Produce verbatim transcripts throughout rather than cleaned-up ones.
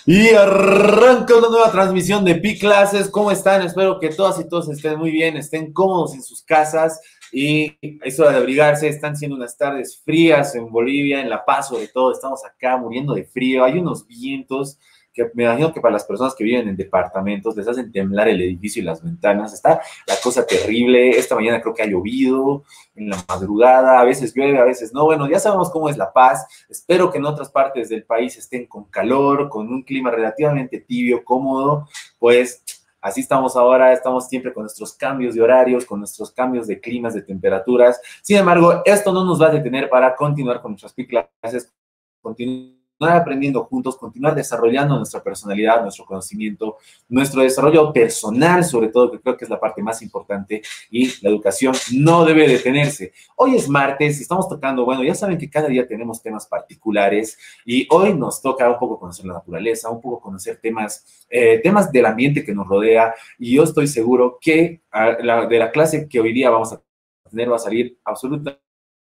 Y arranca una nueva transmisión de Pi Clases. ¿Cómo están? Espero que todas y todos estén muy bien, estén cómodos en sus casas y es hora de abrigarse. Están siendo unas tardes frías en Bolivia, en La Paz sobre todo. Estamos acá muriendo de frío. Hay unos vientos que me imagino que para las personas que viven en departamentos les hacen temblar el edificio y las ventanas. Está la cosa terrible. Esta mañana creo que ha llovido en la madrugada, a veces llueve, a veces no. Bueno, ya sabemos cómo es La Paz. Espero que en otras partes del país estén con calor, con un clima relativamente tibio, cómodo. Pues así estamos ahora, estamos siempre con nuestros cambios de horarios, con nuestros cambios de climas, de temperaturas. Sin embargo, esto no nos va a detener para continuar con nuestras clases, continuar aprendiendo juntos, continuar desarrollando nuestra personalidad, nuestro conocimiento, nuestro desarrollo personal, sobre todo, que creo que es la parte más importante, y la educación no debe detenerse. Hoy es martes, estamos tocando, bueno, ya saben que cada día tenemos temas particulares, y hoy nos toca un poco conocer la naturaleza, un poco conocer temas, eh, temas del ambiente que nos rodea, y yo estoy seguro que a la, de la clase que hoy día vamos a tener va a salir absolutamente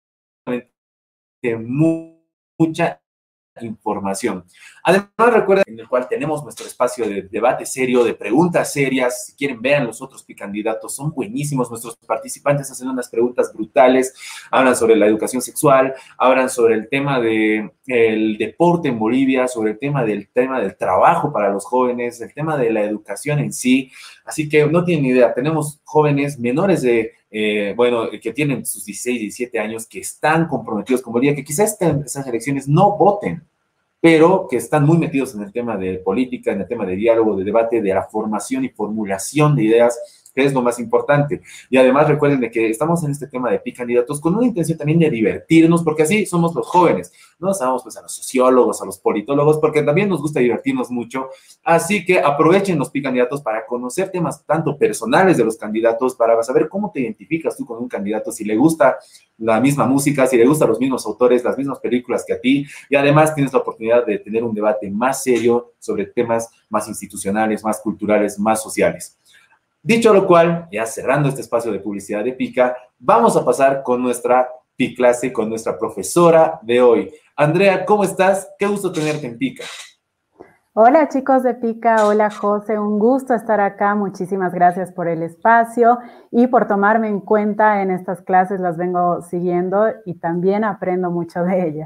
mucha información. Además, recuerden en el cual tenemos nuestro espacio de debate serio, de preguntas serias. Si quieren, vean los otros candidatos, son buenísimos. Nuestros participantes hacen unas preguntas brutales, hablan sobre la educación sexual, hablan sobre el tema del de, deporte en Bolivia, sobre el tema del tema del trabajo para los jóvenes, el tema de la educación en sí. Así que no tienen idea, tenemos jóvenes menores de Eh, bueno, que tienen sus dieciséis, diecisiete años, que están comprometidos con Bolivia, que quizás en esas elecciones no voten, pero que están muy metidos en el tema de política, en el tema de diálogo, de debate, de la formación y formulación de ideas, que es lo más importante. Y además recuerden de que estamos en este tema de Picandidatos con una intención también de divertirnos, porque así somos los jóvenes. No nos vamos pues a los sociólogos, a los politólogos, porque también nos gusta divertirnos mucho. Así que aprovechen los Picandidatos para conocer temas tanto personales de los candidatos, para saber cómo te identificas tú con un candidato, si le gusta la misma música, si le gustan los mismos autores, las mismas películas que a ti, y además tienes la oportunidad de tener un debate más serio sobre temas más institucionales, más culturales, más sociales. Dicho lo cual, ya cerrando este espacio de publicidad de Pica, vamos a pasar con nuestra Pi clase, con nuestra profesora de hoy. Andrea, ¿cómo estás? Qué gusto tenerte en Pica. Hola chicos de Pica, hola José, un gusto estar acá, muchísimas gracias por el espacio y por tomarme en cuenta en estas clases, las vengo siguiendo y también aprendo mucho de ellas.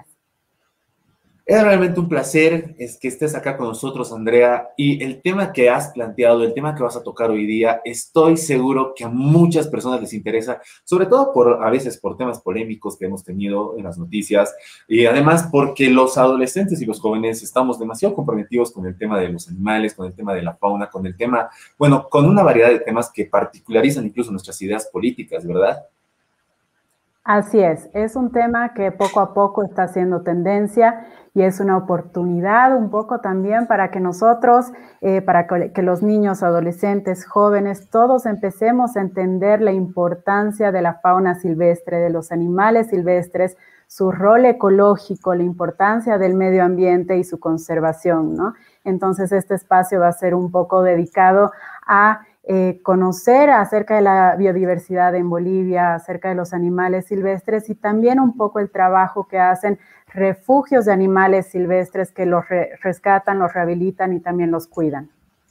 Es realmente un placer es que estés acá con nosotros, Andrea, y el tema que has planteado, el tema que vas a tocar hoy día, estoy seguro que a muchas personas les interesa, sobre todo por a veces por temas polémicos que hemos tenido en las noticias, y además porque los adolescentes y los jóvenes estamos demasiado comprometidos con el tema de los animales, con el tema de la fauna, con el tema, bueno, con una variedad de temas que particularizan incluso nuestras ideas políticas, ¿verdad? Así es, es un tema que poco a poco está haciendo tendencia y es una oportunidad un poco también para que nosotros, eh, para que los niños, adolescentes, jóvenes, todos empecemos a entender la importancia de la fauna silvestre, de los animales silvestres, su rol ecológico, la importancia del medio ambiente y su conservación, ¿no? Entonces este espacio va a ser un poco dedicado a Eh, conocer acerca de la biodiversidad en Bolivia, acerca de los animales silvestres y también un poco el trabajo que hacen refugios de animales silvestres que los re rescatan, los rehabilitan y también los cuidan.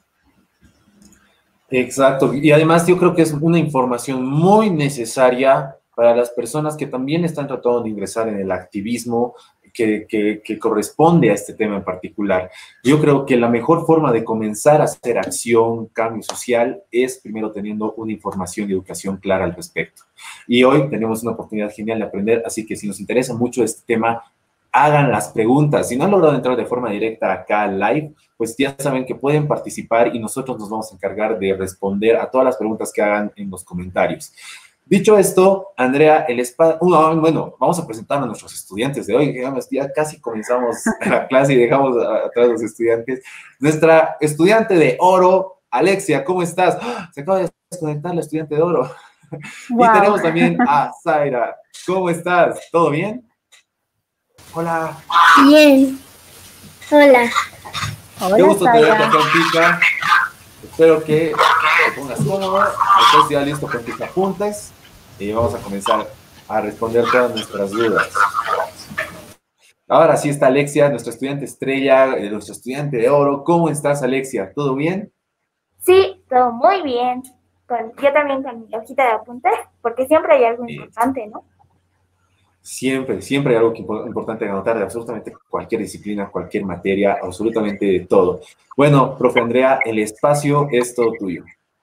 Exacto, y además yo creo que es una información muy necesaria para las personas que también están tratando de ingresar en el activismo que, que, que corresponde a este tema en particular. Yo creo que la mejor forma de comenzar a hacer acción, cambio social, es primero teniendo una información y educación clara al respecto. Y hoy tenemos una oportunidad genial de aprender, así que si nos interesa mucho este tema, hagan las preguntas. Si no han logrado entrar de forma directa acá al live, pues ya saben que pueden participar y nosotros nos vamos a encargar de responder a todas las preguntas que hagan en los comentarios. Dicho esto, Andrea, el espacio, uh, bueno, vamos a presentar a nuestros estudiantes de hoy. Digamos, ya casi comenzamos la clase y dejamos atrás a los estudiantes. Nuestra estudiante de oro, Alexia, ¿cómo estás? ¡Oh! Se acaba de desconectar la estudiante de oro. Wow. Y tenemos también a Zaira. ¿Cómo estás? ¿Todo bien? Hola. Bien. Hola. Qué gusto tenerte acá en Pica. Espero que te pongas cómodo, estés ya listo con tus apuntes y vamos a comenzar a responder todas nuestras dudas. Ahora sí está Alexia, nuestra estudiante estrella, eh, nuestra estudiante de oro. ¿Cómo estás, Alexia? ¿Todo bien? Sí, todo muy bien. Con, yo también con mi hojita de apuntes, porque siempre hay algo Eh, importante, ¿no? siempre, siempre hay algo que impo- importante anotar de absolutamente cualquier disciplina, cualquier materia, absolutamente de todo. Bueno, profe Andrea, el espacio es todo tuyo.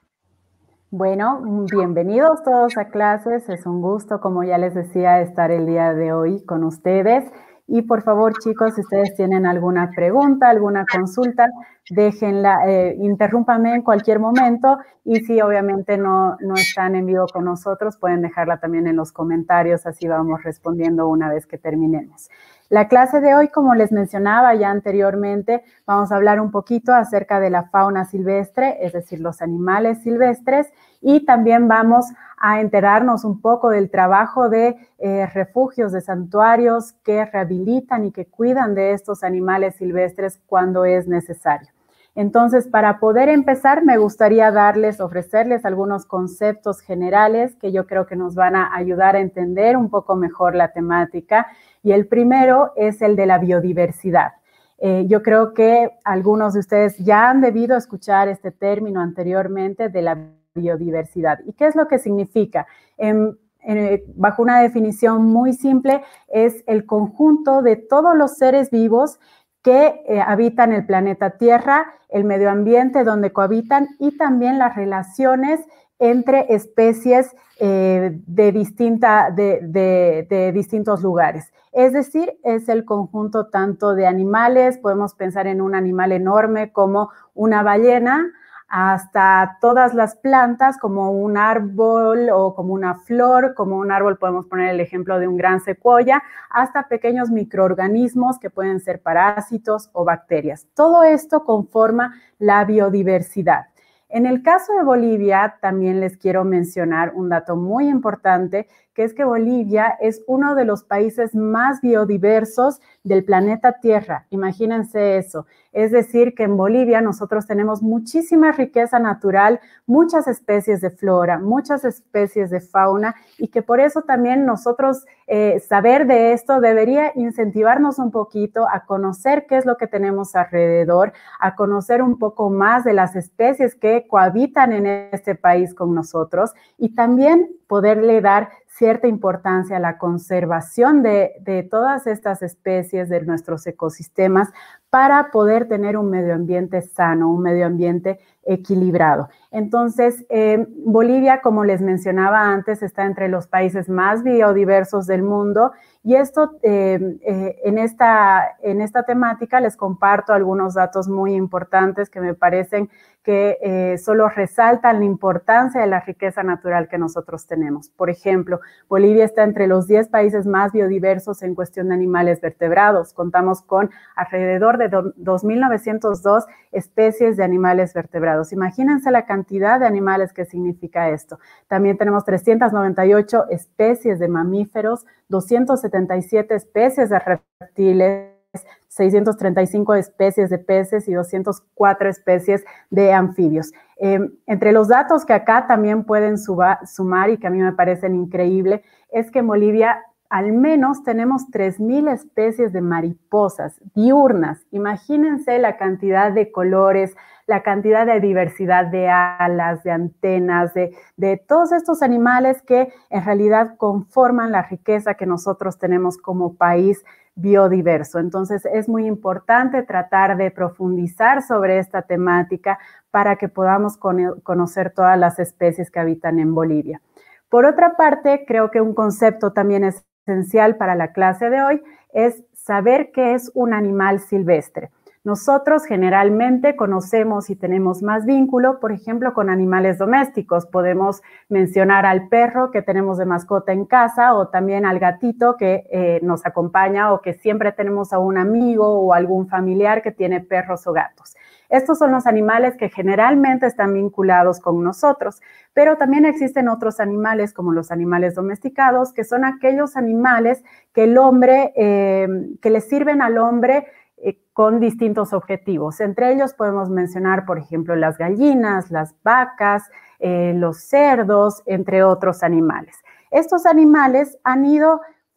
Bueno, bienvenidos todos a clases. Es un gusto, como ya les decía, estar el día de hoy con ustedes. Y por favor, chicos, si ustedes tienen alguna pregunta, alguna consulta, déjenla, eh, interrúmpame en cualquier momento. Y si obviamente no, no están en vivo con nosotros, pueden dejarla también en los comentarios, así vamos respondiendo una vez que terminemos. La clase de hoy, como les mencionaba ya anteriormente, vamos a hablar un poquito acerca de la fauna silvestre, es decir, los animales silvestres, y también vamos a enterarnos un poco del trabajo de eh, refugios, de santuarios que rehabilitan y que cuidan de estos animales silvestres cuando es necesario. Entonces, para poder empezar, me gustaría darles, ofrecerles algunos conceptos generales que yo creo que nos van a ayudar a entender un poco mejor la temática. Y el primero es el de la biodiversidad. Eh, yo creo que algunos de ustedes ya han debido escuchar este término anteriormente de la biodiversidad. ¿Y qué es lo que significa? En, en, bajo una definición muy simple, es el conjunto de todos los seres vivos que eh, habitan el planeta Tierra, el medio ambiente donde cohabitan y también las relaciones entre especies eh, de, distinta, de, de, de distintos lugares. Es decir, es el conjunto tanto de animales, podemos pensar en un animal enorme como una ballena, hasta todas las plantas como un árbol o como una flor, como un árbol podemos poner el ejemplo de un gran secuoya, hasta pequeños microorganismos que pueden ser parásitos o bacterias. Todo esto conforma la biodiversidad. En el caso de Bolivia, también les quiero mencionar un dato muy importante, que es que Bolivia es uno de los países más biodiversos del planeta Tierra. Imagínense eso. Es decir, que en Bolivia nosotros tenemos muchísima riqueza natural, muchas especies de flora, muchas especies de fauna, y que por eso también nosotros eh, saber de esto debería incentivarnos un poquito a conocer qué es lo que tenemos alrededor, a conocer un poco más de las especies que cohabitan en este país con nosotros y también poderle dar cierta importancia a la conservación de, de todas estas especies de nuestros ecosistemas para poder tener un medio ambiente sano, un medio ambiente equilibrado. Entonces, eh, Bolivia, como les mencionaba antes, está entre los países más biodiversos del mundo y esto, eh, eh, en, esta, en esta temática les comparto algunos datos muy importantes que me parecen que eh, solo resaltan la importancia de la riqueza natural que nosotros tenemos. Por ejemplo, Bolivia está entre los diez países más biodiversos en cuestión de animales vertebrados. Contamos con alrededor de dos mil novecientas dos especies de animales vertebrados. Imagínense la cantidad de animales que significa esto. También tenemos trescientas noventa y ocho especies de mamíferos, doscientas setenta y siete especies de reptiles, seiscientas treinta y cinco especies de peces y doscientas cuatro especies de anfibios. Eh, entre los datos que acá también pueden suba, sumar y que a mí me parecen increíbles, es que en Bolivia al menos tenemos tres mil especies de mariposas diurnas. Imagínense la cantidad de colores, la cantidad de diversidad de alas, de antenas, de, de todos estos animales que en realidad conforman la riqueza que nosotros tenemos como país biodiverso. Entonces es muy importante tratar de profundizar sobre esta temática para que podamos conocer todas las especies que habitan en Bolivia. Por otra parte, creo que un concepto también esencial para la clase de hoy es saber qué es un animal silvestre. Nosotros generalmente conocemos y tenemos más vínculo, por ejemplo, con animales domésticos. Podemos mencionar al perro que tenemos de mascota en casa o también al gatito que eh, nos acompaña o que siempre tenemos a un amigo o algún familiar que tiene perros o gatos. Estos son los animales que generalmente están vinculados con nosotros, pero también existen otros animales como los animales domesticados, que son aquellos animales que el hombre, eh, que le sirven al hombre eh, con distintos objetivos. Entre ellos podemos mencionar, por ejemplo, las gallinas, las vacas, eh, los cerdos, entre otros animales. Estos animales han ido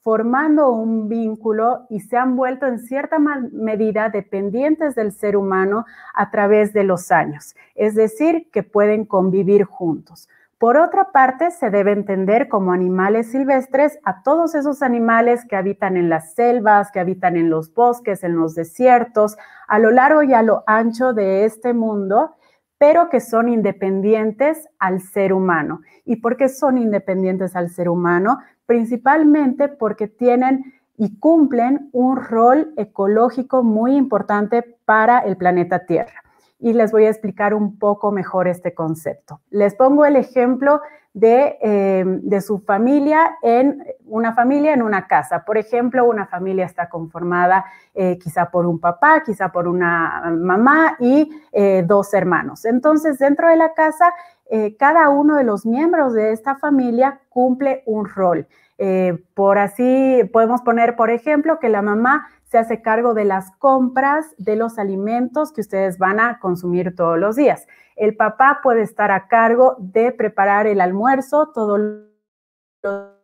formando un vínculo y se han vuelto en cierta medida dependientes del ser humano a través de los años, es decir, que pueden convivir juntos. Por otra parte, se debe entender como animales silvestres a todos esos animales que habitan en las selvas, que habitan en los bosques, en los desiertos, a lo largo y a lo ancho de este mundo, pero que son independientes al ser humano. ¿Y por qué son independientes al ser humano? Principalmente porque tienen y cumplen un rol ecológico muy importante para el planeta Tierra. Y les voy a explicar un poco mejor este concepto. Les pongo el ejemplo de, eh, de su familia, en una familia en una casa. Por ejemplo, una familia está conformada eh, quizá por un papá, quizá por una mamá y eh, dos hermanos. Entonces, dentro de la casa, eh, cada uno de los miembros de esta familia cumple un rol. Eh, por así, podemos poner, por ejemplo, que la mamá se hace cargo de las compras de los alimentos que ustedes van a consumir todos los días. El papá puede estar a cargo de preparar el almuerzo todos los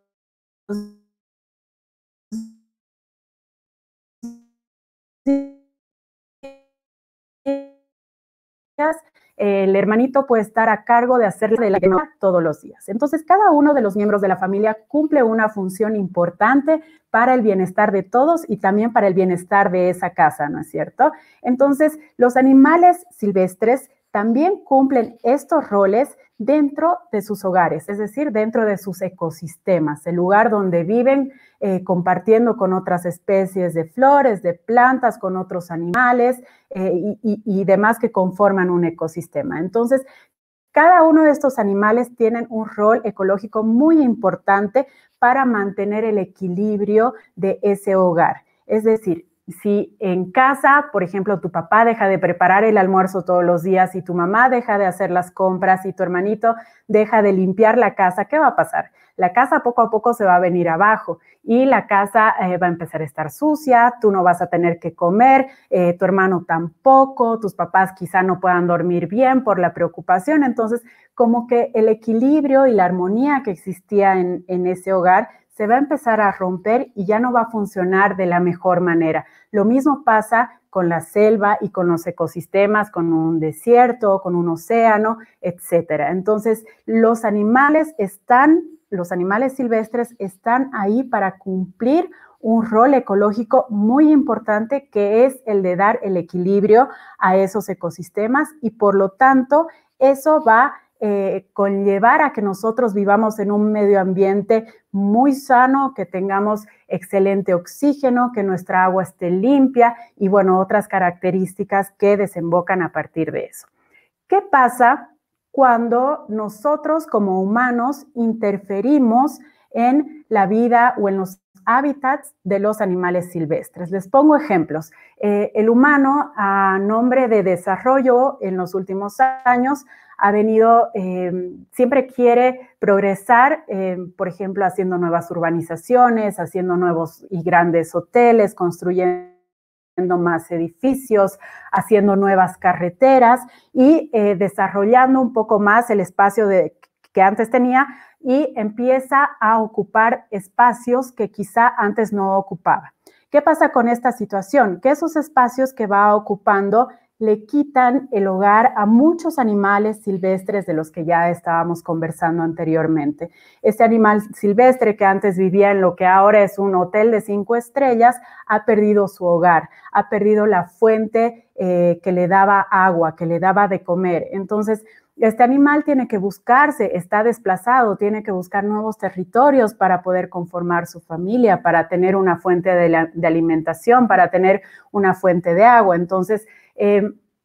días. El hermanito puede estar a cargo de hacerle la cena todos los días. Entonces, cada uno de los miembros de la familia cumple una función importante para el bienestar de todos y también para el bienestar de esa casa, ¿no es cierto? Entonces, los animales silvestres también cumplen estos roles dentro de sus hogares, es decir, dentro de sus ecosistemas, el lugar donde viven eh, compartiendo con otras especies de flores, de plantas, con otros animales eh, y, y, y demás que conforman un ecosistema. Entonces, cada uno de estos animales tienen un rol ecológico muy importante para mantener el equilibrio de ese hogar. Es decir, si en casa, por ejemplo, tu papá deja de preparar el almuerzo todos los días y tu mamá deja de hacer las compras y tu hermanito deja de limpiar la casa, ¿qué va a pasar? La casa poco a poco se va a venir abajo y la casa eh, va a empezar a estar sucia, tú no vas a tener que comer, eh, tu hermano tampoco, tus papás quizá no puedan dormir bien por la preocupación. Entonces, como que el equilibrio y la armonía que existía en, en ese hogar se va a empezar a romper y ya no va a funcionar de la mejor manera. Lo mismo pasa con la selva y con los ecosistemas, con un desierto, con un océano, etcétera. Entonces, los animales están, los animales silvestres están ahí para cumplir un rol ecológico muy importante, que es el de dar el equilibrio a esos ecosistemas, y por lo tanto, eso va a Eh, conllevar a que nosotros vivamos en un medio ambiente muy sano, que tengamos excelente oxígeno, que nuestra agua esté limpia y, bueno, otras características que desembocan a partir de eso. ¿Qué pasa cuando nosotros como humanos interferimos en la vida o en los hábitats de los animales silvestres? Les pongo ejemplos. Eh, el humano, a nombre de desarrollo en los últimos años, ha venido, eh, siempre quiere progresar, eh, por ejemplo, haciendo nuevas urbanizaciones, haciendo nuevos y grandes hoteles, construyendo más edificios, haciendo nuevas carreteras y eh, desarrollando un poco más el espacio de, que antes tenía, y empieza a ocupar espacios que quizá antes no ocupaba. ¿Qué pasa con esta situación? Que esos espacios que va ocupando le quitan el hogar a muchos animales silvestres de los que ya estábamos conversando anteriormente. Este animal silvestre que antes vivía en lo que ahora es un hotel de cinco estrellas, ha perdido su hogar, ha perdido la fuente eh, que le daba agua, que le daba de comer. Entonces, este animal tiene que buscarse, está desplazado, tiene que buscar nuevos territorios para poder conformar su familia, para tener una fuente de, la, de alimentación, para tener una fuente de agua. Entonces, eh,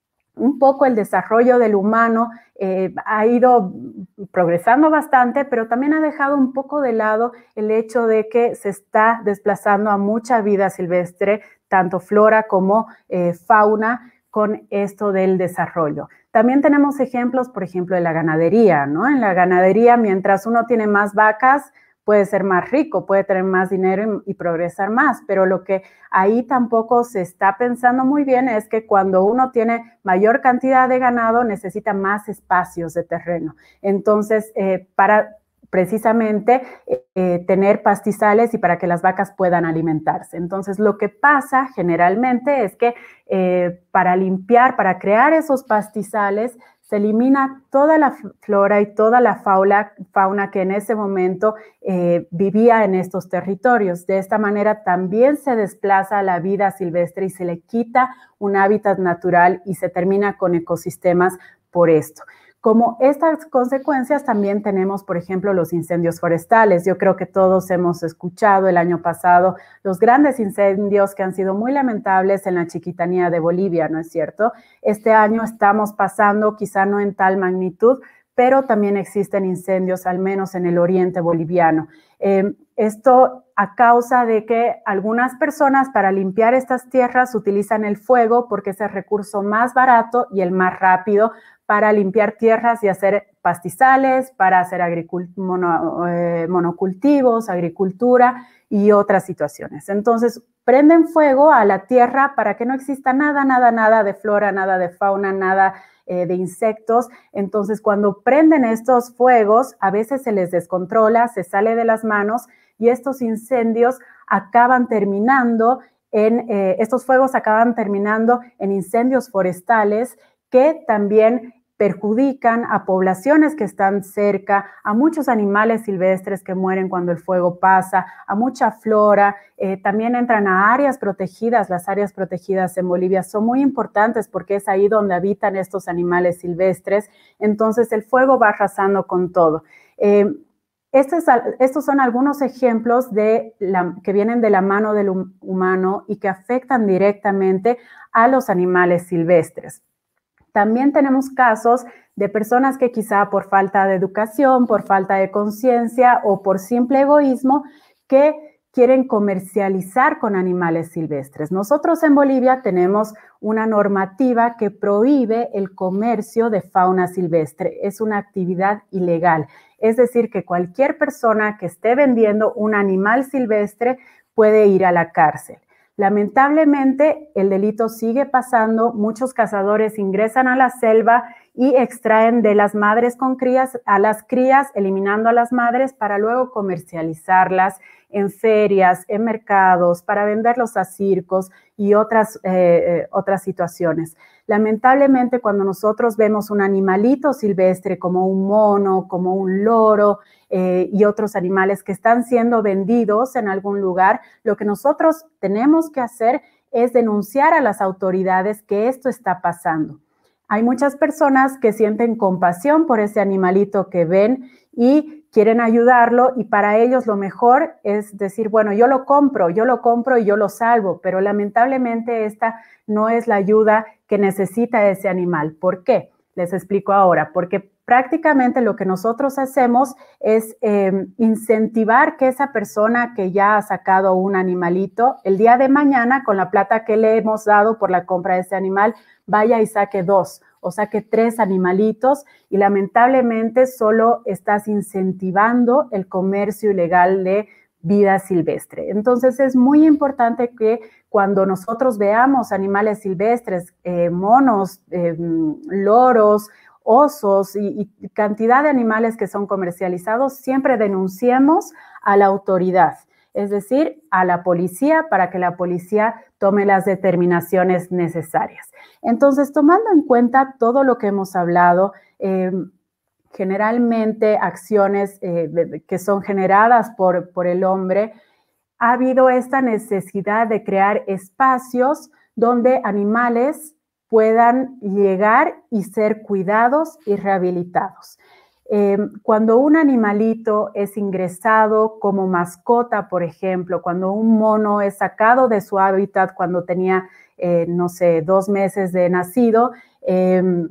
un poco el desarrollo del humano eh, ha ido progresando bastante, pero también ha dejado un poco de lado el hecho de que se está desplazando a mucha vida silvestre, tanto flora como eh, fauna, con esto del desarrollo. También tenemos ejemplos, por ejemplo, de la ganadería, ¿no? En la ganadería, mientras uno tiene más vacas, puede ser más rico, puede tener más dinero y, y progresar más, pero lo que ahí tampoco se está pensando muy bien es que cuando uno tiene mayor cantidad de ganado, necesita más espacios de terreno. Entonces, eh, para precisamente eh, tener pastizales y para que las vacas puedan alimentarse. Entonces, lo que pasa generalmente es que eh, para limpiar, para crear esos pastizales, se elimina toda la flora y toda la fauna, fauna que en ese momento eh, vivía en estos territorios. De esta manera también se desplaza la vida silvestre y se le quita un hábitat natural y se termina con ecosistemas por esto. Como estas consecuencias también tenemos, por ejemplo, los incendios forestales. Yo creo que todos hemos escuchado el año pasado los grandes incendios que han sido muy lamentables en la Chiquitanía de Bolivia, ¿no es cierto? Este año estamos pasando, quizá no en tal magnitud, pero también existen incendios, al menos en el oriente boliviano. Eh, esto a causa de que algunas personas para limpiar estas tierras utilizan el fuego porque es el recurso más barato y el más rápido para limpiar tierras y hacer pastizales, para hacer mono, eh, monocultivos, agricultura y otras situaciones. Entonces, prenden fuego a la tierra para que no exista nada, nada, nada de flora, nada de fauna, nada eh, de insectos. Entonces, cuando prenden estos fuegos, a veces se les descontrola, se sale de las manos y estos incendios acaban terminando en, eh, estos fuegos acaban terminando en incendios forestales que también perjudican a poblaciones que están cerca, a muchos animales silvestres que mueren cuando el fuego pasa, a mucha flora, eh, también entran a áreas protegidas. Las áreas protegidas en Bolivia son muy importantes porque es ahí donde habitan estos animales silvestres, entonces el fuego va arrasando con todo. Eh, Estos, estos son algunos ejemplos de la, que vienen de la mano del humano y que afectan directamente a los animales silvestres. También tenemos casos de personas que quizá por falta de educación, por falta de conciencia o por simple egoísmo que quieren comercializar con animales silvestres. Nosotros en Bolivia tenemos una normativa que prohíbe el comercio de fauna silvestre. Es una actividad ilegal. Es decir, que cualquier persona que esté vendiendo un animal silvestre puede ir a la cárcel. Lamentablemente, el delito sigue pasando. Muchos cazadores ingresan a la selva y extraen de las madres con crías a las crías, eliminando a las madres para luego comercializarlas en ferias, en mercados, para venderlos a circos y otras, eh, otras situaciones. Lamentablemente, cuando nosotros vemos un animalito silvestre como un mono, como un loro eh, y otros animales que están siendo vendidos en algún lugar, lo que nosotros tenemos que hacer es denunciar a las autoridades que esto está pasando. Hay muchas personas que sienten compasión por ese animalito que ven y quieren ayudarlo, y para ellos lo mejor es decir, bueno, yo lo compro, yo lo compro y yo lo salvo, pero lamentablemente esta no es la ayuda que necesita ese animal. ¿Por qué? Les explico ahora. Porque prácticamente lo que nosotros hacemos es eh, incentivar que esa persona que ya ha sacado un animalito, el día de mañana, con la plata que le hemos dado por la compra de ese animal, vaya y saque dos o saque tres animalitos, y lamentablemente solo estás incentivando el comercio ilegal de vida silvestre. Entonces es muy importante que cuando nosotros veamos animales silvestres, eh, monos, eh, loros, osos y, y cantidad de animales que son comercializados, siempre denunciemos a la autoridad, es decir, a la policía, para que la policía tome las determinaciones necesarias. Entonces, tomando en cuenta todo lo que hemos hablado, eh, generalmente acciones eh, que son generadas por, por el hombre, ha habido esta necesidad de crear espacios donde animales puedan llegar y ser cuidados y rehabilitados. Eh, cuando un animalito es ingresado como mascota, por ejemplo, cuando un mono es sacado de su hábitat cuando tenía, eh, no sé, dos meses de nacido, eh,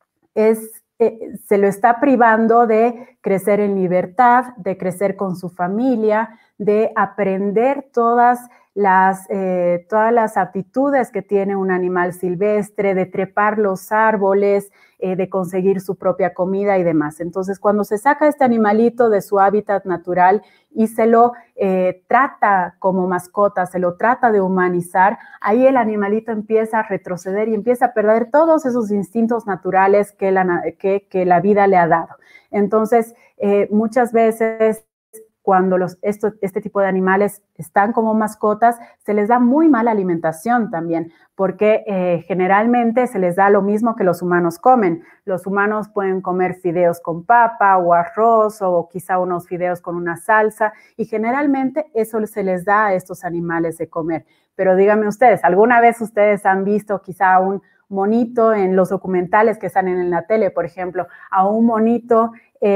es, eh, se lo está privando de crecer en libertad, de crecer con su familia, de aprender todas las, eh, todas las aptitudes que tiene un animal silvestre, de trepar los árboles, eh, de conseguir su propia comida y demás. Entonces, cuando se saca este animalito de su hábitat natural y se lo eh, trata como mascota, se lo trata de humanizar, ahí el animalito empieza a retroceder y empieza a perder todos esos instintos naturales que la, que, que la vida le ha dado. Entonces, eh, muchas veces cuando los, esto, este tipo de animales están como mascotas, se les da muy mala alimentación también, porque eh, generalmente se les da lo mismo que los humanos comen. Los humanos pueden comer fideos con papa o arroz o quizá unos fideos con una salsa y generalmente eso se les da a estos animales de comer. Pero díganme ustedes, ¿alguna vez ustedes han visto quizá un monito en los documentales que salen en la tele, por ejemplo, a un monito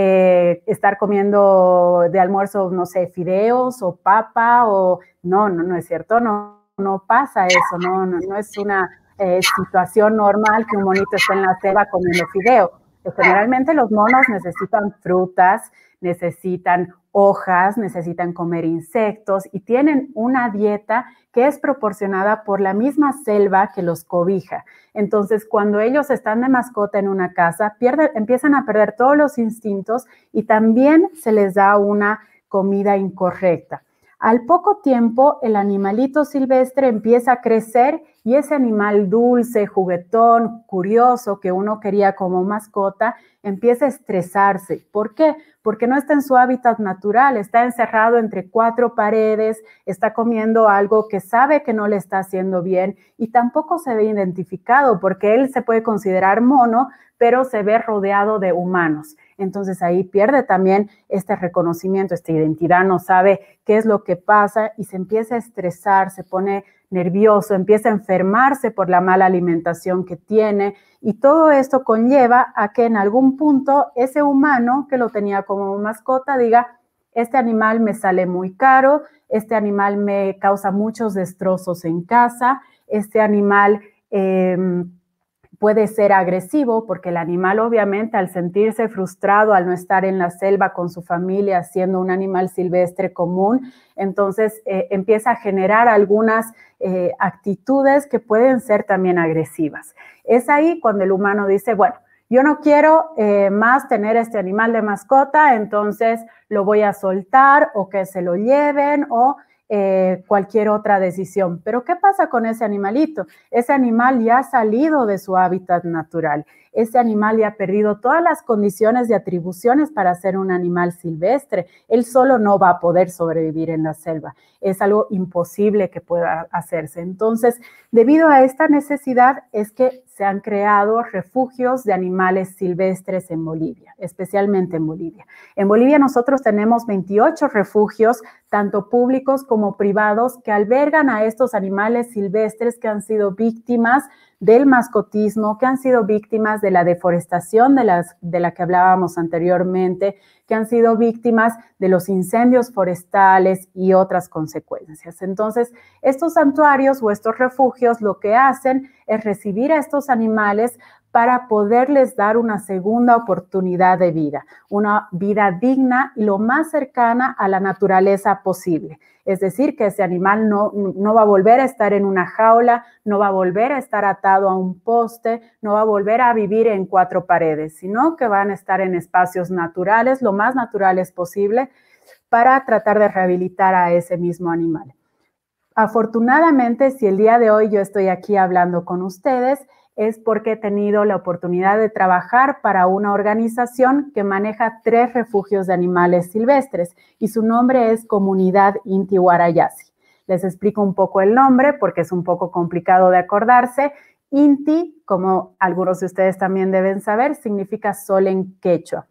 eh, estar comiendo de almuerzo, no sé, fideos o papa o no, no, no es cierto, no, no pasa eso, no, no, no es una eh, situación normal que un monito esté en la selva comiendo fideo. Generalmente los monos necesitan frutas, necesitan hojas, necesitan comer insectos y tienen una dieta que es proporcionada por la misma selva que los cobija. Entonces, cuando ellos están de mascota en una casa, pierde, empiezan a perder todos los instintos y también se les da una comida incorrecta. Al poco tiempo, el animalito silvestre empieza a crecer y ese animal dulce, juguetón, curioso que uno quería como mascota, empieza a estresarse. ¿Por qué? Porque no está en su hábitat natural, está encerrado entre cuatro paredes, está comiendo algo que sabe que no le está haciendo bien y tampoco se ve identificado porque él se puede considerar mono, pero se ve rodeado de humanos. Entonces ahí pierde también este reconocimiento, esta identidad, no sabe qué es lo que pasa y se empieza a estresar, se pone nervioso, empieza a enfermarse por la mala alimentación que tiene y todo esto conlleva a que en algún punto ese humano que lo tenía como mascota diga, este animal me sale muy caro, este animal me causa muchos destrozos en casa, este animal eh, puede ser agresivo porque el animal obviamente al sentirse frustrado, al no estar en la selva con su familia siendo un animal silvestre común, entonces eh, empieza a generar algunas eh, actitudes que pueden ser también agresivas. Es ahí cuando el humano dice, bueno, yo no quiero eh, más tener este animal de mascota, entonces lo voy a soltar o que se lo lleven o Eh, cualquier otra decisión. Pero ¿qué pasa con ese animalito? Ese animal ya ha salido de su hábitat natural. Ese animal ya ha perdido todas las condiciones y atribuciones para ser un animal silvestre. Él solo no va a poder sobrevivir en la selva. Es algo imposible que pueda hacerse. Entonces, debido a esta necesidad es que se han creado refugios de animales silvestres en Bolivia, especialmente en Bolivia. En Bolivia nosotros tenemos veintiocho refugios, tanto públicos como privados, que albergan a estos animales silvestres que han sido víctimas del mascotismo, que han sido víctimas de la deforestación de, las, de la que hablábamos anteriormente, que han sido víctimas de los incendios forestales y otras consecuencias. Entonces, estos santuarios o estos refugios lo que hacen es recibir a estos animales para poderles dar una segunda oportunidad de vida, una vida digna y lo más cercana a la naturaleza posible. Es decir, que ese animal no, no va a volver a estar en una jaula, no va a volver a estar atado a un poste, no va a volver a vivir en cuatro paredes, sino que van a estar en espacios naturales, lo más naturales posible, para tratar de rehabilitar a ese mismo animal. Afortunadamente, si el día de hoy yo estoy aquí hablando con ustedes, es porque he tenido la oportunidad de trabajar para una organización que maneja tres refugios de animales silvestres y su nombre es Comunidad Inti Guarayasi. Les explico un poco el nombre porque es un poco complicado de acordarse. Inti, como algunos de ustedes también deben saber, significa sol en quechua.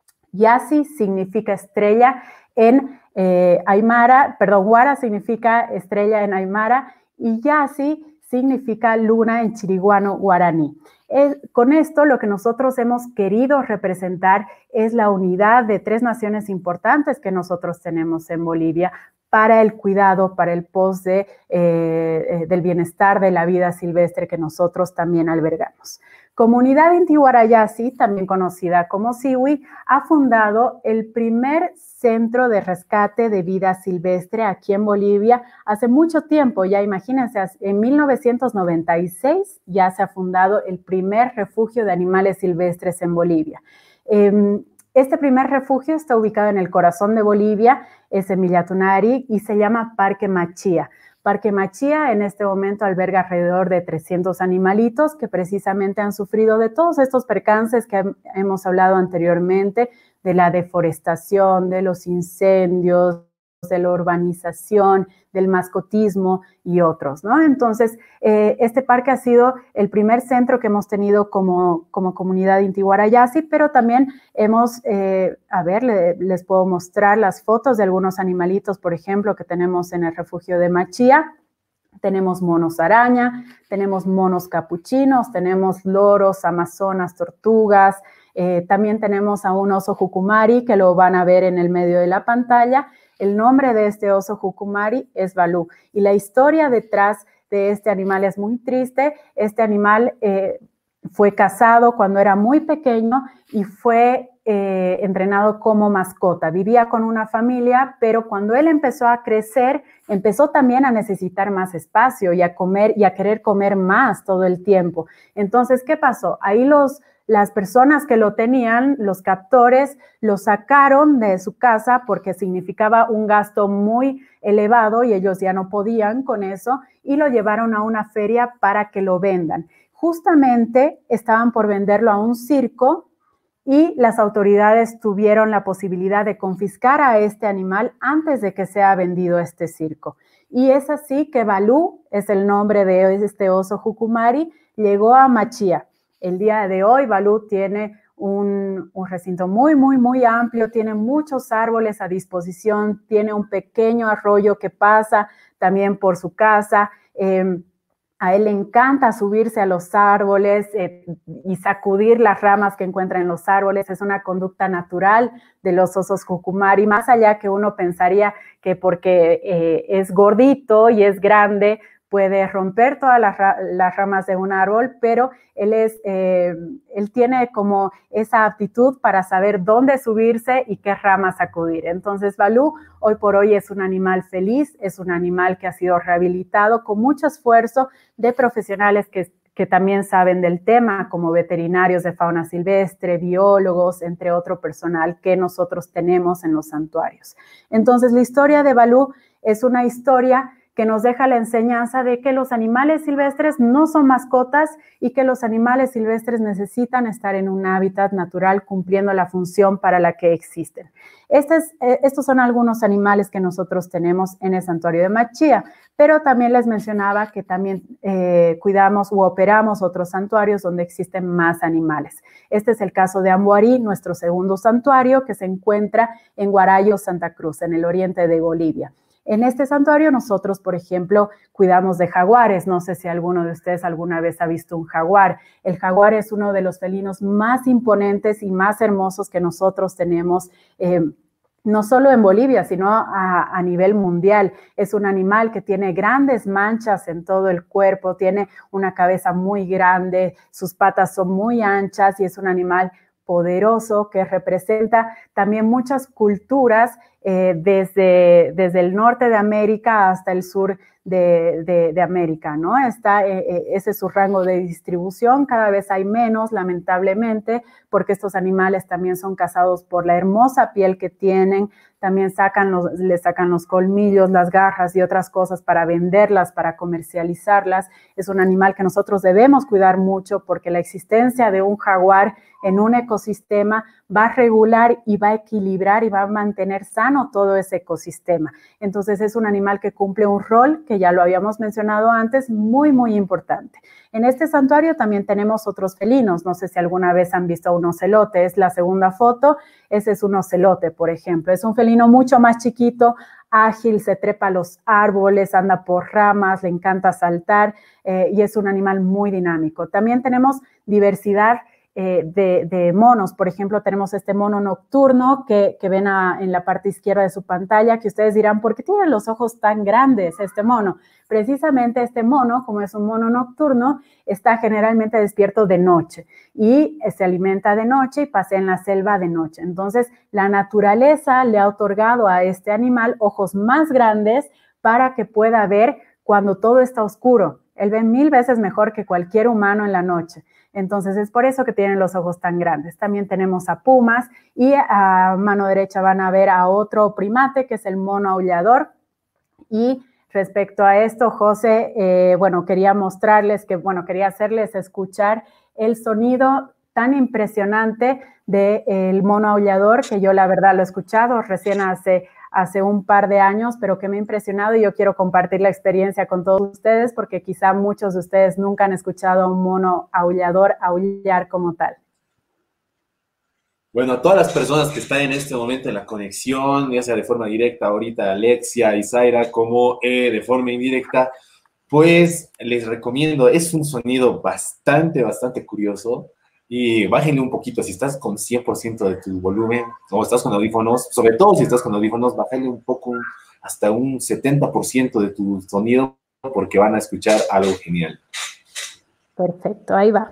Yasi significa estrella en eh, Aymara, perdón, Guara significa estrella en Aymara y Yasi significa luna en chiriguano guaraní. Eh, con esto lo que nosotros hemos querido representar es la unidad de tres naciones importantes que nosotros tenemos en Bolivia para el cuidado, para el pos de, eh, del bienestar de la vida silvestre que nosotros también albergamos. Comunidad Inti Guarayasi, también conocida como SIWI, ha fundado el primer centro de rescate de vida silvestre aquí en Bolivia hace mucho tiempo, ya imagínense, en mil novecientos noventa y seis ya se ha fundado el primer refugio de animales silvestres en Bolivia. Este primer refugio está ubicado en el corazón de Bolivia, es en Villatunari y se llama Parque Machía. Parque Machía en este momento alberga alrededor de trescientos animalitos que precisamente han sufrido de todos estos percances que hemos hablado anteriormente, de la deforestación, de los incendios, de la urbanización, del mascotismo y otros, ¿no? Entonces, eh, este parque ha sido el primer centro que hemos tenido como, como comunidad Inti Guarayasi, pero también hemos, eh, a ver, le, les puedo mostrar las fotos de algunos animalitos, por ejemplo, que tenemos en el refugio de Machía. Tenemos monos araña, tenemos monos capuchinos, tenemos loros, amazonas, tortugas, eh, también tenemos a un oso jucumari que lo van a ver en el medio de la pantalla. El nombre de este oso jucumari es Balú y la historia detrás de este animal es muy triste. Este animal eh, fue cazado cuando era muy pequeño y fue eh, entrenado como mascota. Vivía con una familia, pero cuando él empezó a crecer, empezó también a necesitar más espacio y a comer y a querer comer más todo el tiempo. Entonces, ¿qué pasó? Ahí los Las personas que lo tenían, los captores, lo sacaron de su casa porque significaba un gasto muy elevado y ellos ya no podían con eso y lo llevaron a una feria para que lo vendan. Justamente estaban por venderlo a un circo y las autoridades tuvieron la posibilidad de confiscar a este animal antes de que sea vendido a este circo. Y es así que Balú, es el nombre de este oso jucumari, llegó a Machía. El día de hoy, Balú tiene un, un recinto muy, muy, muy amplio, tiene muchos árboles a disposición, tiene un pequeño arroyo que pasa también por su casa. Eh, a él le encanta subirse a los árboles eh, y sacudir las ramas que encuentra en los árboles. Es una conducta natural de los osos jucumari, más allá que uno pensaría que porque eh, es gordito y es grande, puede romper todas las, las ramas de un árbol, pero él, es, eh, él tiene como esa aptitud para saber dónde subirse y qué ramas sacudir. Entonces, Balú hoy por hoy es un animal feliz, es un animal que ha sido rehabilitado con mucho esfuerzo de profesionales que, que también saben del tema, como veterinarios de fauna silvestre, biólogos, entre otro personal que nosotros tenemos en los santuarios. Entonces, la historia de Balú es una historia que nos deja la enseñanza de que los animales silvestres no son mascotas y que los animales silvestres necesitan estar en un hábitat natural cumpliendo la función para la que existen. Estos, eh, estos son algunos animales que nosotros tenemos en el santuario de Machía, pero también les mencionaba que también eh, cuidamos u operamos otros santuarios donde existen más animales. Este es el caso de Amboarí, nuestro segundo santuario que se encuentra en Huarayo, Santa Cruz, en el oriente de Bolivia. En este santuario nosotros, por ejemplo, cuidamos de jaguares. No sé si alguno de ustedes alguna vez ha visto un jaguar. El jaguar es uno de los felinos más imponentes y más hermosos que nosotros tenemos, eh, no solo en Bolivia, sino a, a nivel mundial. Es un animal que tiene grandes manchas en todo el cuerpo, tiene una cabeza muy grande, sus patas son muy anchas y es un animal poderoso que representa también muchas culturas eh, desde, desde el norte de América hasta el sur de, de, de América, ¿no? Está, eh, ese es su rango de distribución, cada vez hay menos, lamentablemente, porque estos animales también son cazados por la hermosa piel que tienen, también sacan los, le sacan los colmillos, las garras y otras cosas para venderlas, para comercializarlas. Es un animal que nosotros debemos cuidar mucho porque la existencia de un jaguar en un ecosistema va a regular y va a equilibrar y va a mantener sano todo ese ecosistema. Entonces es un animal que cumple un rol, que ya lo habíamos mencionado antes, muy, muy importante. En este santuario también tenemos otros felinos. No sé si alguna vez han visto un ocelote. Es la segunda foto. Ese es un ocelote, por ejemplo. Es un felino mucho más chiquito, ágil, se trepa a los árboles, anda por ramas, le encanta saltar eh, y es un animal muy dinámico. También tenemos diversidad Eh, de, de monos. Por ejemplo, tenemos este mono nocturno que, que ven a, en la parte izquierda de su pantalla, que ustedes dirán, ¿por qué tiene los ojos tan grandes este mono? Precisamente este mono, como es un mono nocturno, está generalmente despierto de noche y se alimenta de noche y pasea en la selva de noche. Entonces, la naturaleza le ha otorgado a este animal ojos más grandes para que pueda ver cuando todo está oscuro. Él ve mil veces mejor que cualquier humano en la noche. Entonces, es por eso que tienen los ojos tan grandes. También tenemos a pumas y a mano derecha van a ver a otro primate, que es el mono aullador. Y respecto a esto, José, eh, bueno, quería mostrarles que, bueno, quería hacerles escuchar el sonido tan impresionante del mono aullador, que yo la verdad lo he escuchado recién hace, hace un par de años, pero que me ha impresionado y yo quiero compartir la experiencia con todos ustedes porque quizá muchos de ustedes nunca han escuchado a un mono aullador aullar como tal. Bueno, a todas las personas que están en este momento en la conexión, ya sea de forma directa ahorita, Alexia y Zaira, como eh, de forma indirecta, pues les recomiendo, es un sonido bastante, bastante curioso. Y bájenle un poquito, si estás con cien por ciento de tu volumen o estás con audífonos, sobre todo si estás con audífonos, bájenle un poco, hasta un setenta por ciento de tu sonido, porque van a escuchar algo genial. Perfecto, ahí va.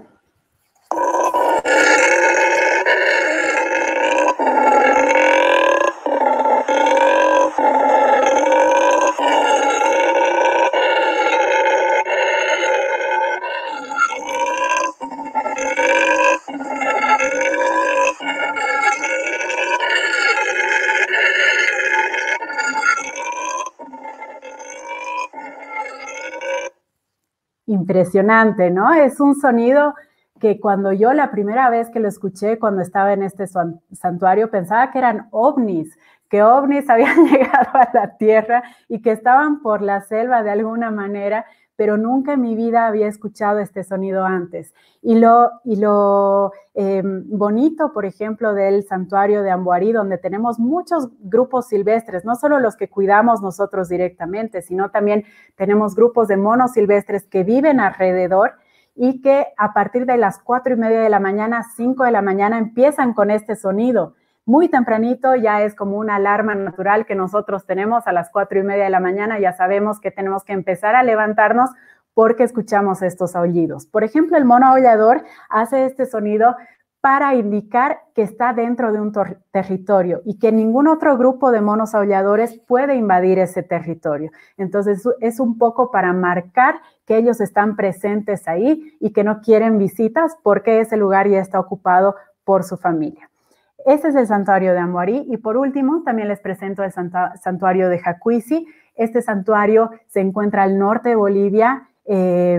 Impresionante, ¿no? Es un sonido que cuando yo la primera vez que lo escuché, cuando estaba en este santuario, pensaba que eran ovnis, que ovnis habían llegado a la Tierra y que estaban por la selva de alguna manera, pero nunca en mi vida había escuchado este sonido antes. Y lo, y lo eh, bonito, por ejemplo, del santuario de Amboarí, donde tenemos muchos grupos silvestres, no solo los que cuidamos nosotros directamente, sino también tenemos grupos de monos silvestres que viven alrededor y que a partir de las cuatro y media de la mañana, cinco de la mañana, empiezan con este sonido. Muy tempranito, ya es como una alarma natural que nosotros tenemos a las cuatro y media de la mañana, ya sabemos que tenemos que empezar a levantarnos porque escuchamos estos aullidos. Por ejemplo, el mono aullador hace este sonido para indicar que está dentro de un territorio y que ningún otro grupo de monos aulladores puede invadir ese territorio. Entonces, es un poco para marcar que ellos están presentes ahí y que no quieren visitas porque ese lugar ya está ocupado por su familia. Ese es el santuario de Amboarí. Y por último, también les presento el santuario de Jacuisi. Este santuario se encuentra al norte de Bolivia eh,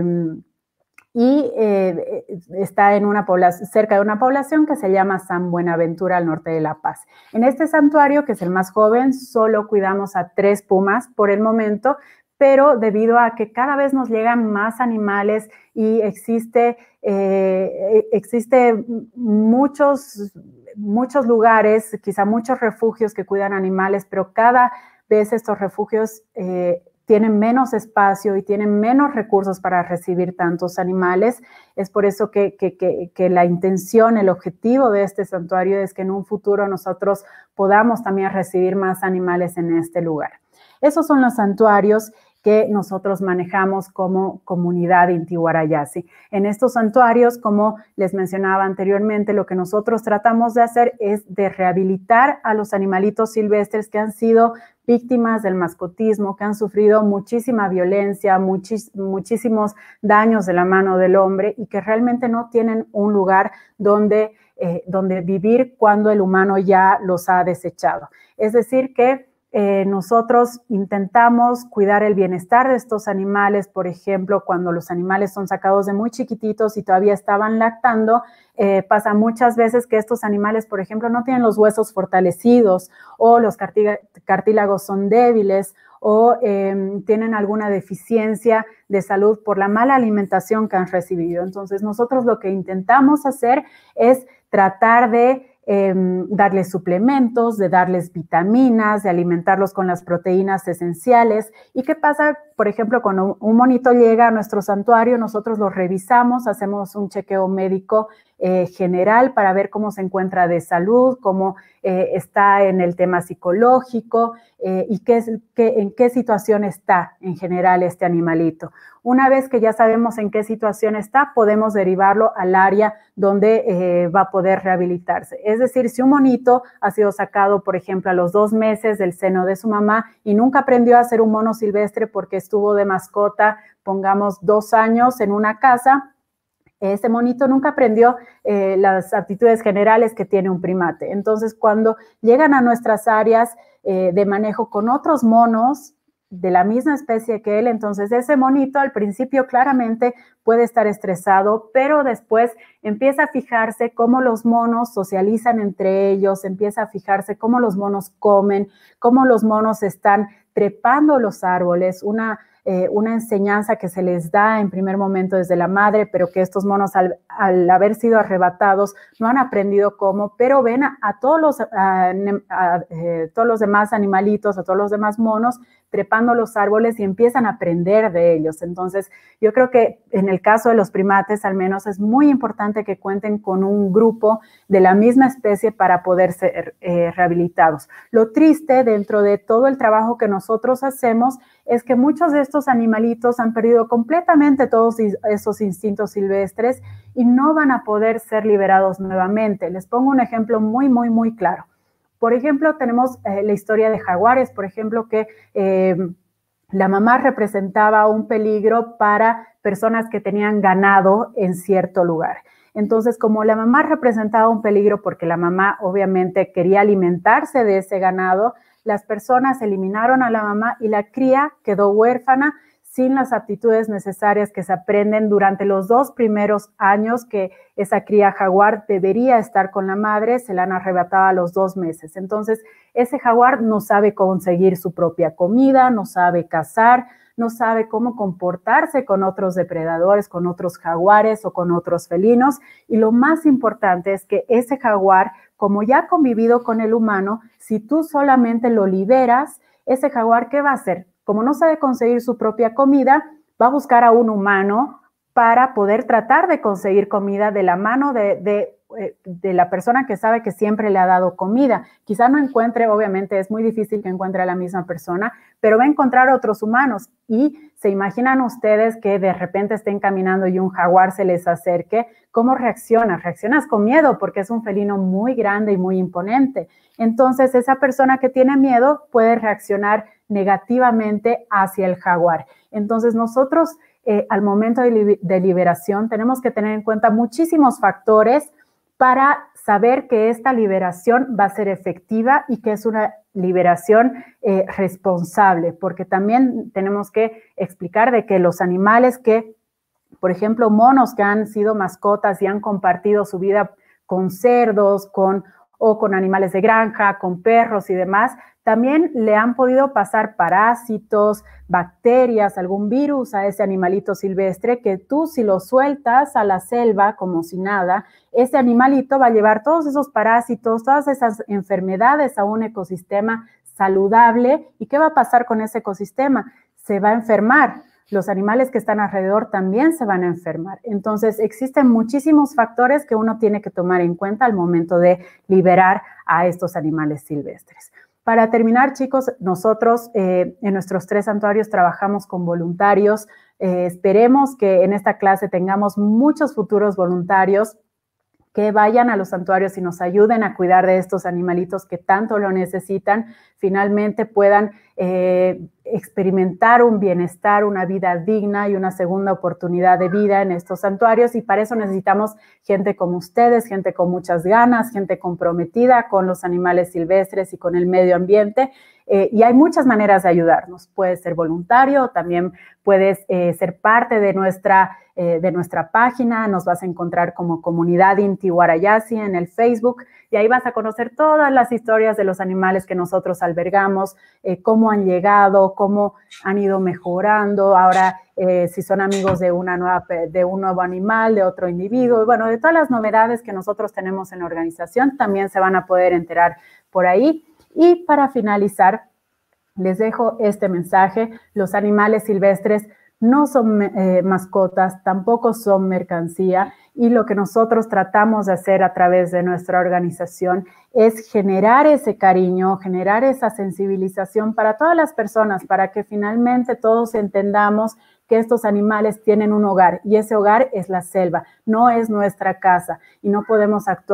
y eh, está en una población, cerca de una población que se llama San Buenaventura, al norte de La Paz. En este santuario, que es el más joven, solo cuidamos a tres pumas por el momento, pero debido a que cada vez nos llegan más animales y existe, eh, existe muchos, muchos lugares, quizá muchos refugios que cuidan animales, pero cada vez estos refugios eh, tienen menos espacio y tienen menos recursos para recibir tantos animales. Es por eso que, que, que, que la intención, el objetivo de este santuario es que en un futuro nosotros podamos también recibir más animales en este lugar. Esos son los santuarios que nosotros manejamos como comunidad Inti Guarayasi. En estos santuarios, como les mencionaba anteriormente, lo que nosotros tratamos de hacer es de rehabilitar a los animalitos silvestres que han sido víctimas del mascotismo, que han sufrido muchísima violencia, muchis, muchísimos daños de la mano del hombre y que realmente no tienen un lugar donde, eh, donde vivir cuando el humano ya los ha desechado. Es decir que Eh, nosotros intentamos cuidar el bienestar de estos animales, por ejemplo, cuando los animales son sacados de muy chiquititos y todavía estaban lactando, eh, pasa muchas veces que estos animales, por ejemplo, no tienen los huesos fortalecidos o los cartílagos son débiles o eh, tienen alguna deficiencia de salud por la mala alimentación que han recibido. Entonces, nosotros lo que intentamos hacer es tratar de Eh, darles suplementos, de darles vitaminas, de alimentarlos con las proteínas esenciales. ¿Y qué pasa, por ejemplo, cuando un monito llega a nuestro santuario? Nosotros lo revisamos, hacemos un chequeo médico eh, general para ver cómo se encuentra de salud, cómo eh, está en el tema psicológico eh, y qué es, qué, en qué situación está en general este animalito. Una vez que ya sabemos en qué situación está, podemos derivarlo al área donde eh, va a poder rehabilitarse. Es decir, si un monito ha sido sacado, por ejemplo, a los dos meses del seno de su mamá y nunca aprendió a ser un mono silvestre porque estuvo de mascota, pongamos, dos años en una casa, ese monito nunca aprendió eh, las aptitudes generales que tiene un primate. Entonces, cuando llegan a nuestras áreas eh, de manejo con otros monos de la misma especie que él. Entonces ese monito al principio claramente puede estar estresado, pero después empieza a fijarse cómo los monos socializan entre ellos, empieza a fijarse cómo los monos comen, cómo los monos están trepando los árboles, una, eh, una enseñanza que se les da en primer momento desde la madre, pero que estos monos al, al haber sido arrebatados no han aprendido cómo, pero ven a, a, todos los, a, a eh, todos los demás animalitos, a todos los demás monos trepando los árboles y empiezan a aprender de ellos. Entonces, yo creo que en el caso de los primates, al menos, es muy importante que cuenten con un grupo de la misma especie para poder ser eh, rehabilitados. Lo triste dentro de todo el trabajo que nosotros hacemos es que muchos de estos animalitos han perdido completamente todos esos instintos silvestres y no van a poder ser liberados nuevamente. Les pongo un ejemplo muy, muy, muy claro. Por ejemplo, tenemos eh, la historia de jaguares, por ejemplo, que eh, la mamá representaba un peligro para personas que tenían ganado en cierto lugar. Entonces, como la mamá representaba un peligro porque la mamá obviamente quería alimentarse de ese ganado, las personas eliminaron a la mamá y la cría quedó huérfana sin las aptitudes necesarias que se aprenden durante los dos primeros años que esa cría jaguar debería estar con la madre, se la han arrebatado a los dos meses. Entonces, ese jaguar no sabe conseguir su propia comida, no sabe cazar, no sabe cómo comportarse con otros depredadores, con otros jaguares o con otros felinos. Y lo más importante es que ese jaguar, como ya ha convivido con el humano, si tú solamente lo liberas, ese jaguar, ¿qué va a hacer? Como no sabe conseguir su propia comida, va a buscar a un humano para poder tratar de conseguir comida de la mano de, de, de la persona que sabe que siempre le ha dado comida. Quizá no encuentre, obviamente es muy difícil que encuentre a la misma persona, pero va a encontrar otros humanos. Y se imaginan ustedes que de repente estén caminando y un jaguar se les acerque, ¿cómo reaccionas? Reaccionas con miedo porque es un felino muy grande y muy imponente. Entonces esa persona que tiene miedo puede reaccionar negativamente hacia el jaguar. Entonces nosotros eh, al momento de, li de liberación tenemos que tener en cuenta muchísimos factores para saber que esta liberación va a ser efectiva y que es una liberación eh, responsable, porque también tenemos que explicar de que los animales que, por ejemplo, monos que han sido mascotas y han compartido su vida con cerdos, con o con animales de granja, con perros y demás, también le han podido pasar parásitos, bacterias, algún virus a ese animalito silvestre que tú si lo sueltas a la selva como si nada, ese animalito va a llevar todos esos parásitos, todas esas enfermedades a un ecosistema saludable. ¿Y qué va a pasar con ese ecosistema? Se va a enfermar. Los animales que están alrededor también se van a enfermar. Entonces, existen muchísimos factores que uno tiene que tomar en cuenta al momento de liberar a estos animales silvestres. Para terminar, chicos, nosotros eh, en nuestros tres santuarios trabajamos con voluntarios. Eh, esperemos que en esta clase tengamos muchos futuros voluntarios que vayan a los santuarios y nos ayuden a cuidar de estos animalitos que tanto lo necesitan, finalmente puedan eh, experimentar un bienestar, una vida digna y una segunda oportunidad de vida en estos santuarios, y para eso necesitamos gente como ustedes, gente con muchas ganas, gente comprometida con los animales silvestres y con el medio ambiente. Eh, y hay muchas maneras de ayudarnos. Puedes ser voluntario, también puedes eh, ser parte de nuestra, eh, de nuestra página. Nos vas a encontrar como Comunidad Inti Guarayasi en el Facebook, y ahí vas a conocer todas las historias de los animales que nosotros albergamos, eh, cómo han llegado, cómo han ido mejorando. Ahora, eh, si son amigos de, una nueva, de un nuevo animal, de otro individuo, y bueno, de todas las novedades que nosotros tenemos en la organización, también se van a poder enterar por ahí. Y para finalizar, les dejo este mensaje: los animales silvestres no son eh, mascotas, tampoco son mercancía, y lo que nosotros tratamos de hacer a través de nuestra organización es generar ese cariño, generar esa sensibilización para todas las personas, para que finalmente todos entendamos que estos animales tienen un hogar, y ese hogar es la selva, no es nuestra casa, y no podemos actuar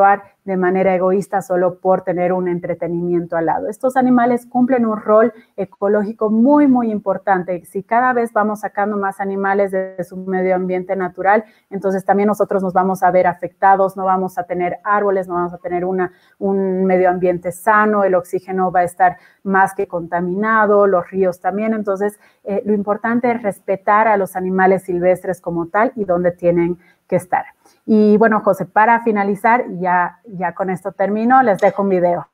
de manera egoísta solo por tener un entretenimiento al lado. Estos animales cumplen un rol ecológico muy, muy importante. Si cada vez vamos sacando más animales de su medio ambiente natural, entonces también nosotros nos vamos a ver afectados, no vamos a tener árboles, no vamos a tener una, un medio ambiente sano, el oxígeno va a estar más que contaminado, los ríos también. Entonces, eh, lo importante es respetar a los animales silvestres como tal y donde tienen que estar. Y bueno, José, para finalizar, ya, ya con esto termino, les dejo un video.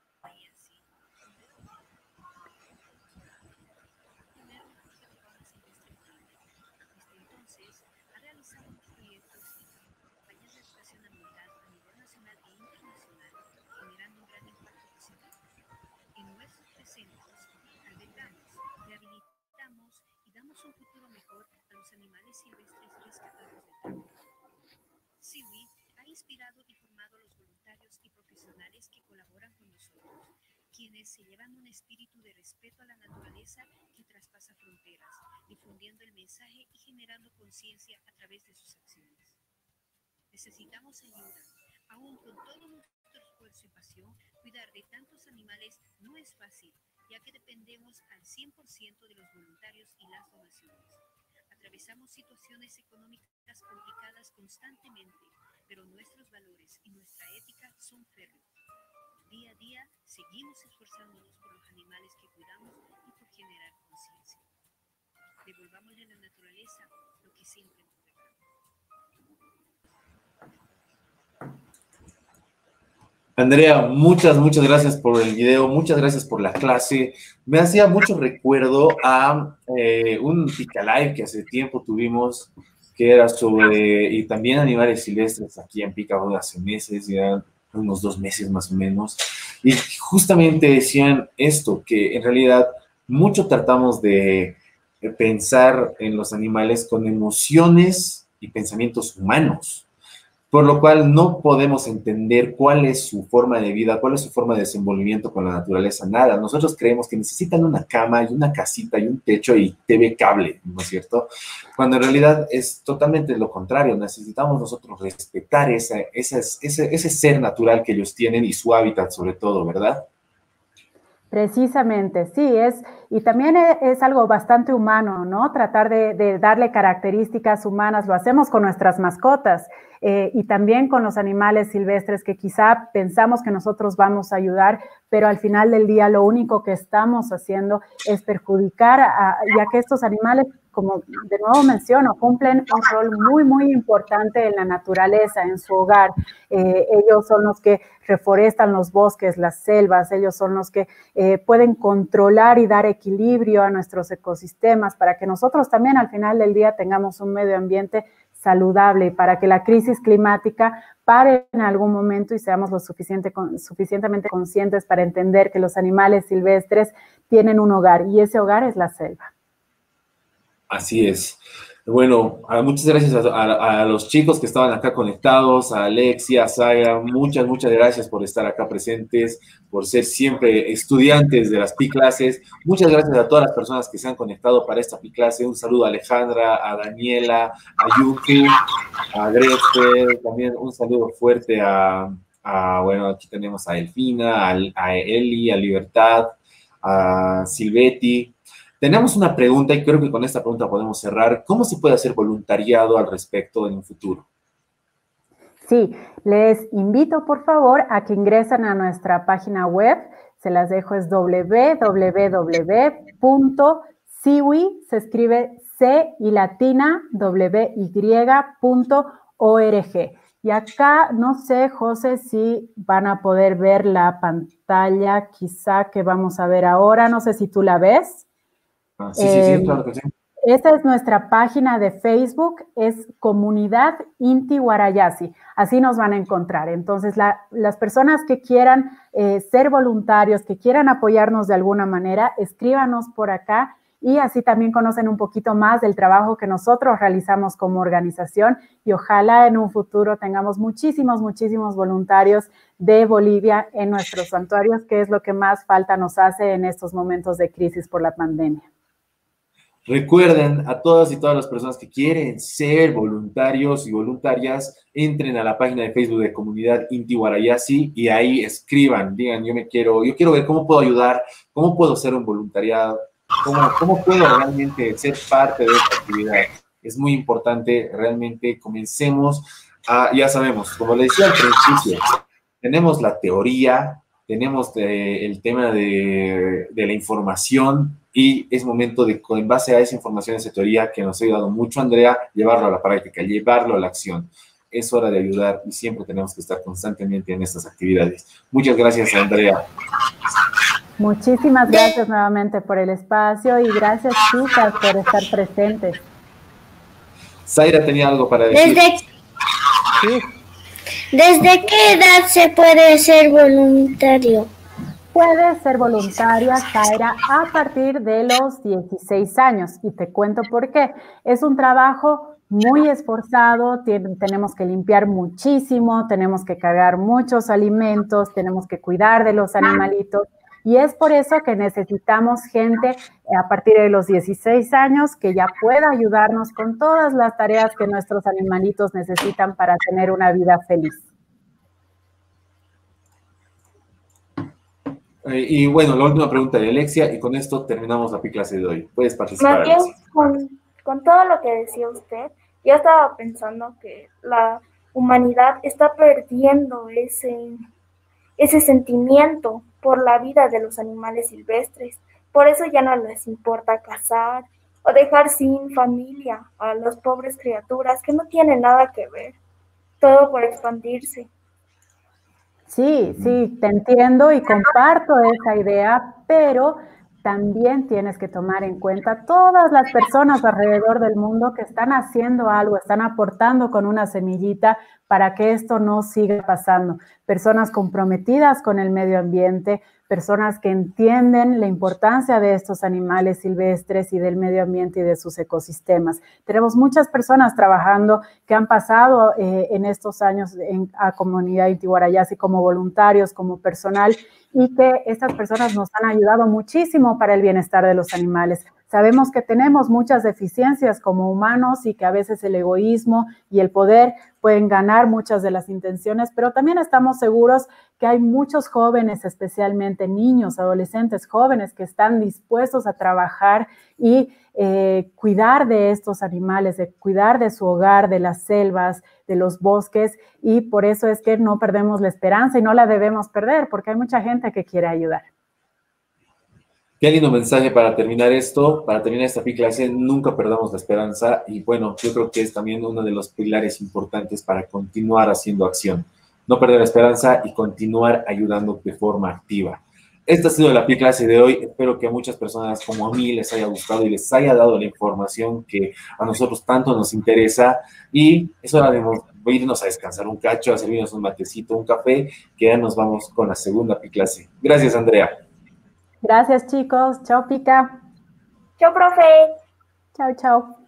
Seaweed ha inspirado y formado a los voluntarios y profesionales que colaboran con nosotros, quienes se llevan un espíritu de respeto a la naturaleza que traspasa fronteras, difundiendo el mensaje y generando conciencia a través de sus acciones. Necesitamos ayuda. Aún con todo nuestro esfuerzo y pasión, cuidar de tantos animales no es fácil, ya que dependemos al cien por ciento de los voluntarios y las donaciones. Atravesamos situaciones económicas complicadas constantemente, pero nuestros valores y nuestra ética son férreos. Día a día seguimos esforzándonos por los animales que cuidamos y por generar conciencia. Devolvámosle a la naturaleza lo que siempre nos regala. Andrea, muchas, muchas gracias por el video, muchas gracias por la clase. Me hacía mucho recuerdo a eh, un Pica Live que hace tiempo tuvimos, que era sobre, y también animales silvestres aquí en Pica hace meses, ya unos dos meses más o menos, y justamente decían esto, que en realidad mucho tratamos de pensar en los animales con emociones y pensamientos humanos, por lo cual no podemos entender cuál es su forma de vida, cuál es su forma de desenvolvimiento con la naturaleza, nada. Nosotros creemos que necesitan una cama y una casita y un techo y T V cable, ¿no es cierto? Cuando en realidad es totalmente lo contrario, necesitamos nosotros respetar esa, esa, ese, ese ser natural que ellos tienen y su hábitat sobre todo, ¿verdad? Precisamente, sí, es, y también es algo bastante humano, ¿no? Tratar de, de darle características humanas, lo hacemos con nuestras mascotas eh, y también con los animales silvestres que quizá pensamos que nosotros vamos a ayudar, pero al final del día lo único que estamos haciendo es perjudicar, a, ya que estos animales, como de nuevo menciono, cumplen un rol muy, muy importante en la naturaleza, en su hogar. Eh, ellos son los que reforestan los bosques, las selvas, ellos son los que eh, pueden controlar y dar equilibrio a nuestros ecosistemas para que nosotros también al final del día tengamos un medio ambiente saludable y para que la crisis climática pare en algún momento y seamos lo suficiente, suficientemente conscientes para entender que los animales silvestres tienen un hogar y ese hogar es la selva. Así es. Bueno, muchas gracias a, a, a los chicos que estaban acá conectados, a Alexia, a Zaira, muchas, muchas gracias por estar acá presentes, por ser siempre estudiantes de las P I clases. Muchas gracias a todas las personas que se han conectado para esta P I clase. Un saludo a Alejandra, a Daniela, a Yuki, a Gretel, también un saludo fuerte a, a bueno, aquí tenemos a Elfina, a, a Eli, a Libertad, a Silvetti. Tenemos una pregunta y creo que con esta pregunta podemos cerrar. ¿Cómo se puede hacer voluntariado al respecto en un futuro? Sí, les invito por favor a que ingresen a nuestra página web. Se las dejo, es doble u doble u doble u punto seaweed, se escribe C y latina, W Y punto org. Y acá, no sé, José, si van a poder ver la pantalla quizá que vamos a ver ahora. No sé si tú la ves. Ah, sí, sí, sí, claro que sí. Esta es nuestra página de Facebook, es Comunidad Inti Guarayasi. Así nos van a encontrar. Entonces, la, las personas que quieran eh, ser voluntarios, que quieran apoyarnos de alguna manera, escríbanos por acá y así también conocen un poquito más del trabajo que nosotros realizamos como organización y ojalá en un futuro tengamos muchísimos, muchísimos voluntarios de Bolivia en nuestros santuarios, que es lo que más falta nos hace en estos momentos de crisis por la pandemia. Recuerden a todas y todas las personas que quieren ser voluntarios y voluntarias, entren a la página de Facebook de Comunidad Inti Guarayasi y ahí escriban, digan, yo me quiero, yo quiero ver cómo puedo ayudar, cómo puedo ser un voluntariado, cómo, cómo puedo realmente ser parte de esta actividad. Es muy importante, realmente comencemos a, ya sabemos, como le decía al principio, tenemos la teoría, tenemos de, el tema de, de la información y es momento de, en base a esa información, esa teoría que nos ha ayudado mucho, Andrea, llevarlo a la práctica, llevarlo a la acción. Es hora de ayudar y siempre tenemos que estar constantemente en estas actividades. Muchas gracias, Andrea. Muchísimas gracias nuevamente por el espacio y gracias, chicas, por estar presentes. Zaira tenía algo para decir. Desde, Sí. ¿Desde qué edad se puede ser voluntario? Puedes ser voluntaria, Zaira, a partir de los dieciséis años. Y te cuento por qué. Es un trabajo muy esforzado, tiene, tenemos que limpiar muchísimo, tenemos que cargar muchos alimentos, tenemos que cuidar de los animalitos. Y es por eso que necesitamos gente a partir de los dieciséis años que ya pueda ayudarnos con todas las tareas que nuestros animalitos necesitan para tener una vida feliz. Eh, y bueno, la última pregunta de Alexia, y con esto terminamos la clase de hoy. Puedes participar, Más bien, Alexia. con, con todo lo que decía usted, yo estaba pensando que la humanidad está perdiendo ese, ese sentimiento por la vida de los animales silvestres. Por eso ya no les importa cazar o dejar sin familia a las pobres criaturas que no tienen nada que ver. Todo por expandirse. Sí, sí, te entiendo y comparto esa idea, pero también tienes que tomar en cuenta todas las personas alrededor del mundo que están haciendo algo, están aportando con una semillita para que esto no siga pasando. Personas comprometidas con el medio ambiente, personas que entienden la importancia de estos animales silvestres y del medio ambiente y de sus ecosistemas. Tenemos muchas personas trabajando que han pasado eh, en estos años en a Comunidad Inti Guarayasi como voluntarios, como personal, y que estas personas nos han ayudado muchísimo para el bienestar de los animales. Sabemos que tenemos muchas deficiencias como humanos y que a veces el egoísmo y el poder pueden ganar muchas de las intenciones, pero también estamos seguros que hay muchos jóvenes, especialmente niños, adolescentes, jóvenes que están dispuestos a trabajar y eh, cuidar de estos animales, de cuidar de su hogar, de las selvas, de los bosques, y por eso es que no perdemos la esperanza y no la debemos perder, porque hay mucha gente que quiere ayudar. Qué lindo mensaje para terminar esto, para terminar esta clase, nunca perdamos la esperanza y bueno, yo creo que es también uno de los pilares importantes para continuar haciendo acción. No perder la esperanza y continuar ayudando de forma activa. Esta ha sido la clase de hoy, espero que a muchas personas como a mí les haya gustado y les haya dado la información que a nosotros tanto nos interesa y es hora de irnos a descansar un cacho, a servirnos un matecito, un café, que ya nos vamos con la segunda clase. Gracias, Andrea. Gracias, chicos. Chao, Pica. Chao, profe. Chao, chao.